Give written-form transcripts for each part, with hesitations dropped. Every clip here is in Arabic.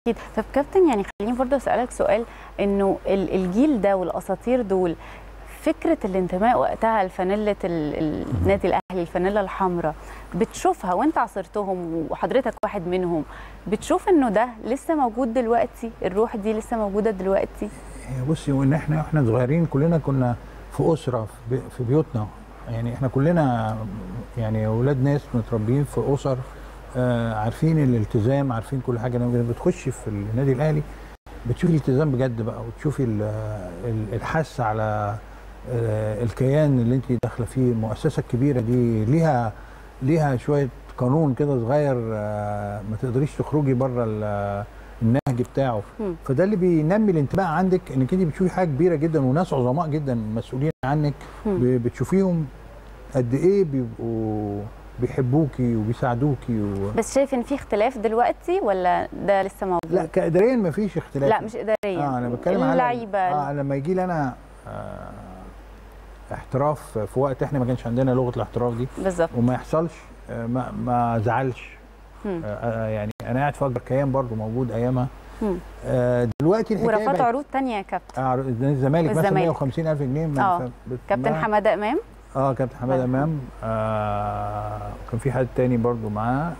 أكيد. طب كابتن، يعني خليني برضه أسألك سؤال، إنه الجيل ده والأساطير دول، فكرة الانتماء وقتها لفانيلة النادي الأهلي، الفانيلة الحمراء، بتشوفها وأنت عاصرتهم وحضرتك واحد منهم، بتشوف إنه ده لسه موجود دلوقتي؟ الروح دي لسه موجودة دلوقتي؟ بصي، وإن احنا صغيرين كلنا كنا في أسرة في بيوتنا، يعني احنا كلنا يعني أولاد ناس متربيين في أسر، عارفين الالتزام، عارفين كل حاجة. لما بتخشي في النادي الأهلي بتشوفي الالتزام بجد بقى، وتشوفي الحث على الكيان اللي انت داخله فيه. المؤسسه الكبيره دي ليها شويه قانون كده صغير، ما تقدريش تخرجي بره النهج بتاعه. فده اللي بينمي الانتماء عندك، انك انت بتشوفي حاجه كبيره جدا وناس عظماء جدا مسؤولين عنك، بتشوفيهم قد ايه بيبقوا بيحبوكي وبيساعدوكي بس شايف ان في اختلاف دلوقتي ولا ده لسه موجود؟ لا، كاداريا مفيش اختلاف. لا مش اداريا، انا بتكلم على اللعيبه. لما يجي لي انا احتراف في وقت احنا ما كانش عندنا لغه الاحتراف دي بالظبط، وما يحصلش، ما زعلش. يعني انا قاعد في اكبر كيان برضو موجود ايامها. دلوقتي الحكايه ورفعت عروض ثانيه يا كابتن. الزمالك مثلا 150,000 جنيه. كابتن حماده امام. كابتن حماده امام. كان في حد تاني برضو معاه.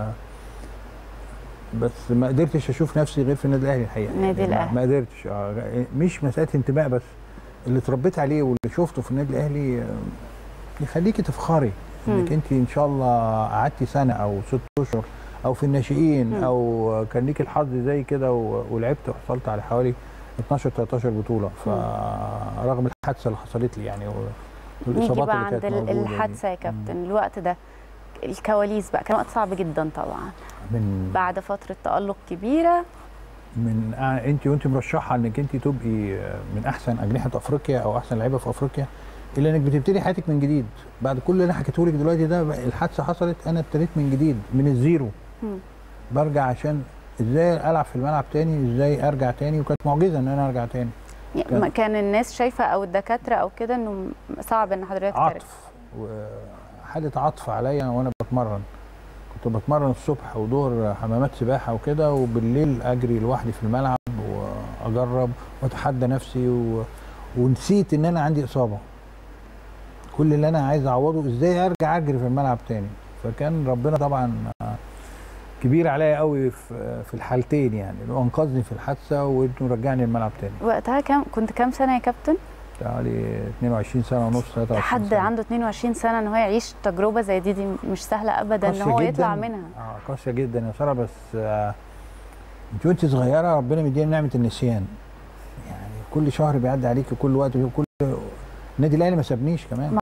بس ما قدرتش اشوف نفسي غير في النادي الاهلي الحقيقه. النادي الاهلي ما قدرتش. مش مساله انتماء بس، اللي اتربيت عليه واللي شفته في النادي الاهلي يخليكي تفخري انك انت ان شاء الله قعدتي سنه او 6 اشهر او في الناشئين، او كان ليك الحظ زي كده ولعبت وحصلت على حوالي 12 13 بطوله. فرغم الحادثه اللي حصلت لي يعني والاصابات اللي كانت موجوده. الحادثه يا كابتن، الوقت ده الكواليس بقى كان وقت صعب جدا طبعا، بعد فتره تألق كبيره. انت وانت مرشحه انك انت تبقي من احسن اجنحه افريقيا او احسن لعيبه في افريقيا، الا انك بتبتدي حياتك من جديد. بعد كل اللي انا حكيته لك دلوقتي ده، الحادثه حصلت، انا ابتديت من جديد من الزيرو. برجع عشان ازاي العب في الملعب تاني، ازاي ارجع تاني، وكانت معجزه ان انا ارجع تاني. كان الناس شايفه او الدكاتره او كده انه صعب ان حضرتك ترجع. عطف وحاله عطف عليا وانا بتمرن. كنت بتمرن الصبح وظهر حمامات سباحه وكده، وبالليل اجري لوحدي في الملعب واجرب واتحدى نفسي ونسيت ان انا عندي اصابه. كل اللي انا عايز اعوضه ازاي ارجع اجري في الملعب تاني. فكان ربنا طبعا كبير عليا قوي في الحالتين، يعني انه انقذني في الحادثه وانه رجعني الملعب تاني. وقتها كنت كام سنه يا كابتن؟ حوالي 22 سنه ونص، 23 حد سنة. عنده 22 سنه ان هو يعيش تجربه زي دي مش سهله ابدا ان هو يطلع منها. قاسيه جدا يا ساره. بس انت وانت صغيره ربنا مدينا نعمه النسيان، يعني كل شهر بيعدي عليكي، كل وقت، كل النادي الاهلي ما سابنيش كمان.